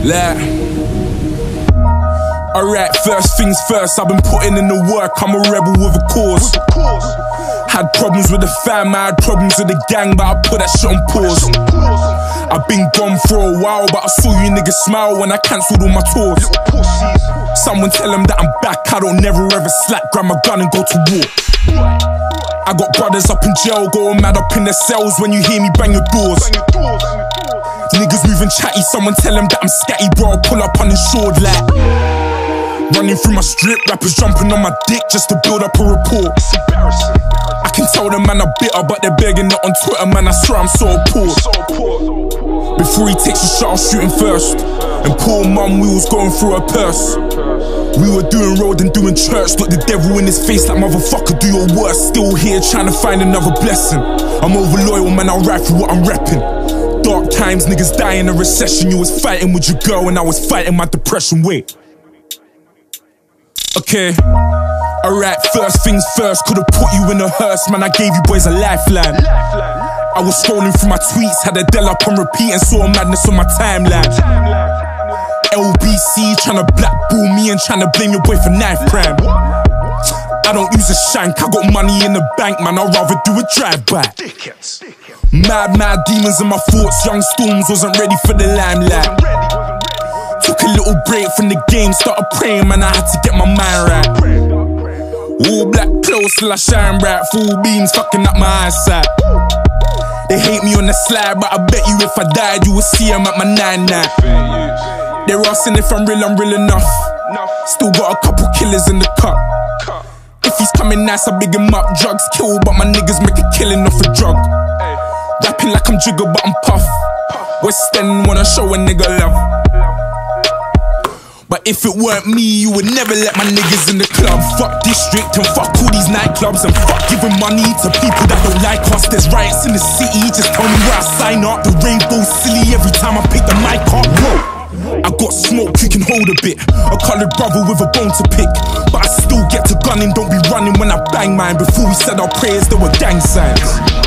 Like, alright, first things first, I've been putting in the work, I'm a rebel with a cause. Had problems with the fam, I had problems with the gang, but I put that shit on pause. I've been gone for a while, but I saw you niggas smile when I cancelled all my tours. Someone tell them that I'm back, I don't never ever slack, grab my gun and go to war. I got brothers up in jail, going mad up in their cells when you hear me bang your doors. Niggas moving chatty, someone tell them that I'm scatty, bro, I'll pull up uninsured like. Running through my strip, rappers jumping on my dick just to build up a rapport. I can tell them man are bitter, but they're begging it on Twitter, man, I swear I'm so appalled. Before he takes a shot, I'll shoot him first. And poor mum, we was going through her purse. We were doing road and doing church, look the devil in his face like motherfucker, do your worst. Still here trying to find another blessing. I'm over loyal, man, I'll ride for what I'm repping. Dark times, niggas die in a recession. You was fighting with your girl and I was fighting my depression. Wait. Okay. Alright, first things first, could've put you in a hearse, man, I gave you boys a lifeline. I was scrolling through my tweets, had Adele up on repeat and saw madness on my timeline. LBC tryna blackball me and tryna blame your boy for knife crime. I don't use a shank, I got money in the bank, man, I'd rather do a drive-by. Mad demons in my thoughts, young Storms wasn't ready for the limelight. Took a little break from the game, started praying, man, I had to get my mind right. All black clothes till I shine bright, full beams fucking up my eyesight. They hate me on the slide, but I bet you if I died, you would see them at my 9-9. They're asking if I'm real enough. Still got a couple killers in the cup. If he's coming nice, I big him up. Drugs kill, but my niggas make a killing off a drug. Rapping like I'm Jigger, but I'm Puff. West End wanna show a nigga love. But if it weren't me, you would never let my niggas in the club. Fuck district and fuck all these nightclubs and fuck giving money to people that don't like us. There's riots in the city, just tell me where I sign up. The rainbow's silly every time I pick the mic up. Whoa. I got smoke, you can hold a bit. A coloured brother with a bone to pick. But I still get to gunning, don't be running when I bang mine. Before we said our prayers, there were gang signs.